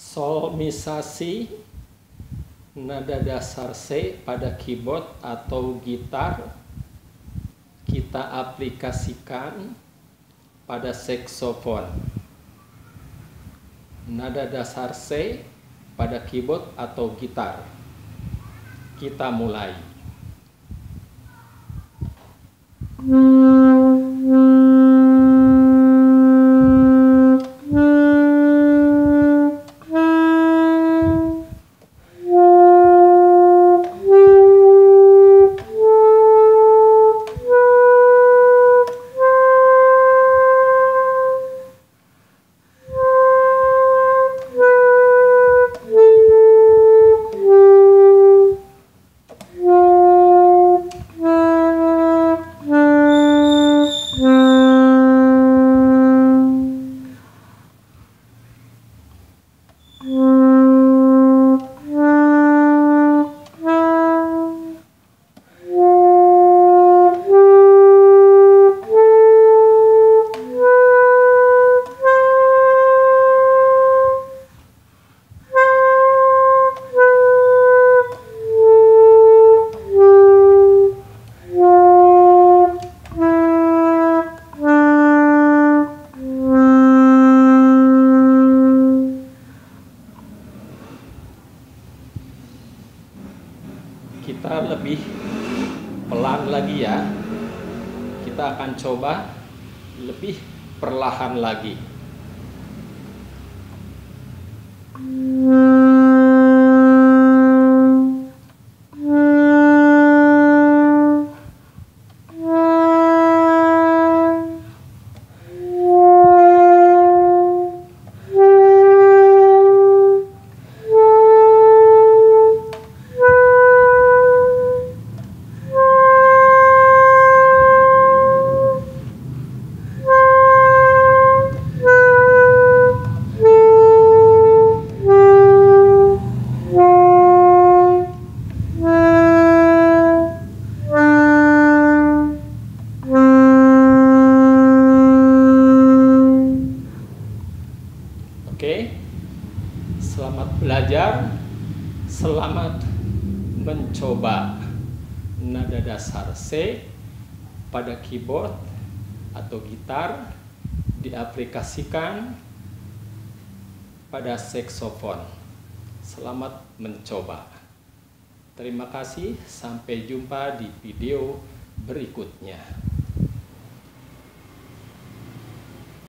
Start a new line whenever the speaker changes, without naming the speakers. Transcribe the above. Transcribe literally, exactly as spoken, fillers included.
Solmisasi nada dasar C pada keyboard atau gitar kita aplikasikan pada saksofon. Nada dasar C pada keyboard atau gitar. Kita mulai. Kita lebih pelan lagi ya. Kita akan coba lebih perlahan lagi. Oke, selamat belajar, selamat mencoba nada dasar C pada keyboard atau gitar diaplikasikan pada saksofon. Selamat mencoba. Terima kasih, sampai jumpa di video berikutnya.